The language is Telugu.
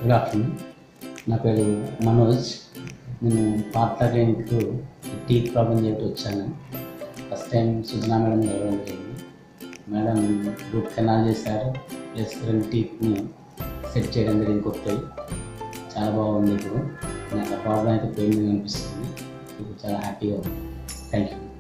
Good afternoon. నా పేరు మనోజ్. నేను పార్థా డెంటల్ టీత్ ప్రాబ్లం చెప్పి వచ్చాను. ఫస్ట్ టైం సుజనా మేడం వెళ్ళడం జరిగింది. మేడం రూట్ కెనాల్ చేశారు, ప్లస్ 2 టీత్ని సెట్ చేయడం జరిగింది. కొత్తవి చాలా బాగుంది. ఇప్పుడు నాకు ఆ ప్రాబ్లం అయితే పెయిన్ అనిపిస్తుంది. ఇప్పుడు చాలా హ్యాపీగా ఉంది. Thank you.